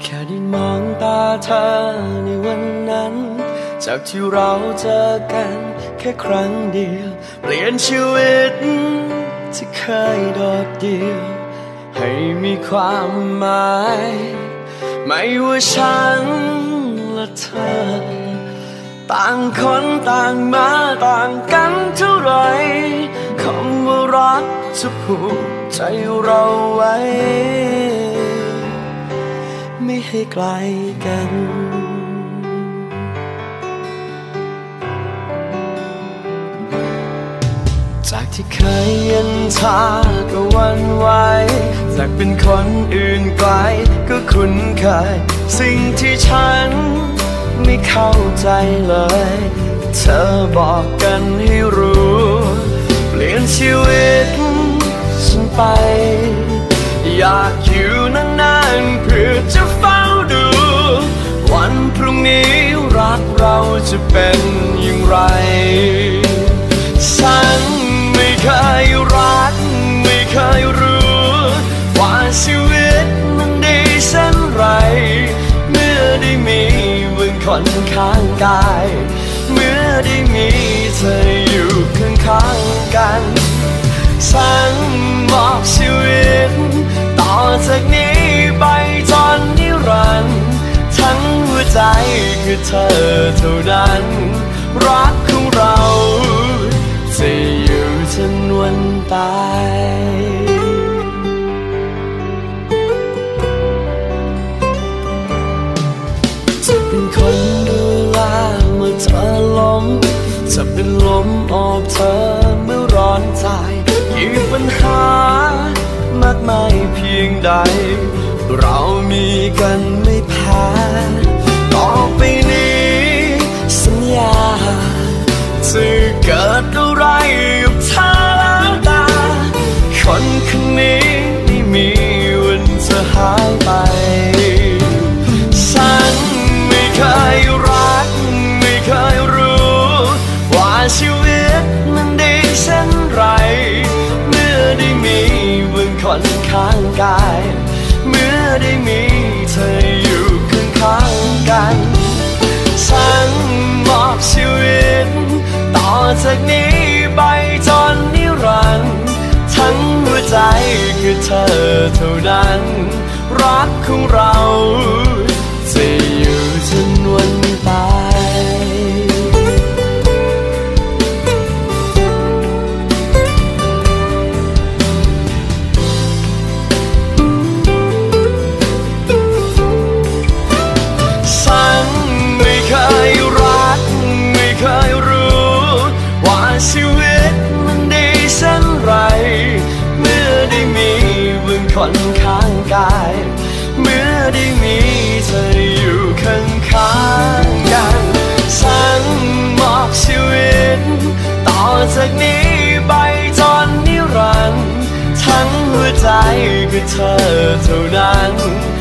ค่ได้มองตาเธอในวันนั้นจากที่เราเจอกันแค่ครั้งเดียวเปลี่ยนชีวิตที่เคยโดดเดี่ยวให้มีความหมายไม่ว่าฉันและเธอต่างคนต่างมาต่างกันเท่าไรคำว่ารักจะผูกใจเราไว้ไม่ให้ไกลกันจากที่เคยเย็นชาก็หวั่นไหวจากเป็นคนอื่นไกลก็คุ้นเคยสิ่งที่ฉันไม่เข้าใจเลยเธอบอกกันให้รู้เปลี่ยนชีวิตฉันไปอยากอยู่นานๆเพื่อจะเฝ้าดูวันพรุ่งนี้รักเราจะเป็นอย่างไรฉันไม่เคยรักไม่เคยรู้ว่าชีวิตมันดีเช่นไรเมื่อได้มีมึงคนข้างกายเมื่อได้มีเธออยู่ข้างๆกันฉันมอบชีวิตต่อจากนี้ไปจนนิรันดร์ทั้งหัวใจคือเธอเท่านั้นรักของเราจะอยู่จนวันตายจะเป็นคนดูแลเมื่อเธอล้มจะเป็นลมโอบเธอเมื่อร้อนใจยิ่งปัญหามากมายเพียงใดเรามีกันไม่แพ้ต่อไปนี้สัญญาจะเกิดอะไรกับเธอแล้วตาคนคนนี้ไม่มีวันจะหายไปฉันไม่เคยรักไม่เคยรู้ว่าชีวิตมันดีเช่นไรเมื่อได้มีมึงคนข้างกายเมื่อได้มีเธออยู่ข้างๆกันฉันมอบชีวิตต่อจากนี้ไปจนนิรันดร์ทั้งหัวใจคือเธอเท่านั้นรักของเราจะอยู่จนวันตายฉันไม่เคยรักไม่เคยรู้ว่าชีวิตมันดีเช่นไรเมื่อได้มีมึงคนข้างกายเมื่อได้มีเธออยู่ข้างๆกันฉันมอบชีวิตต่อจากนี้ไปจนนิรันดร์ทั้งหัวใจคือเธอเท่านั้น